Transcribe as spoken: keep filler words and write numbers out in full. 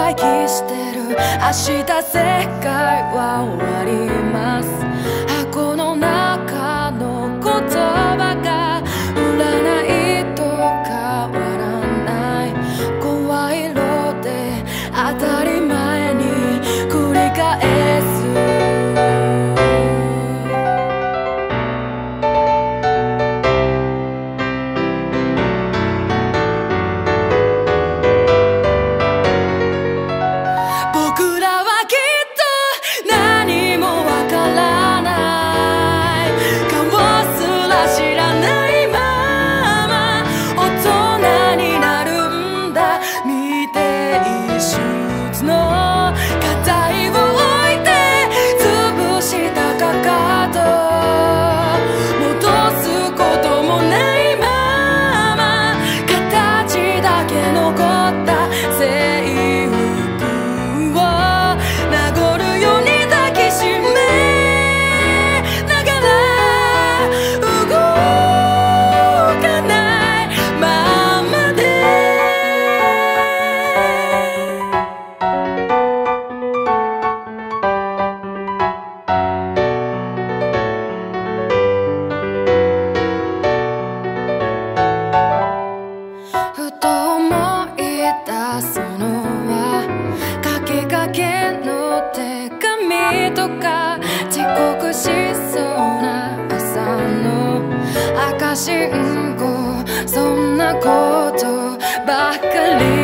待機してる。明日世界は終わります。箱の中の言葉が占いと変わらない声色で当たり前に繰り返す。僕らはきっと何もわからない、顔すら知らないまま大人になるんだ。見て一つの課題を置いて潰したかかと戻すこともないまま形だけ残った制服を名残るように抱きしめながら動かないままでふと思い出すのは書きかけの手紙とか遅刻しそうな朝の赤信号、そんなことばっかり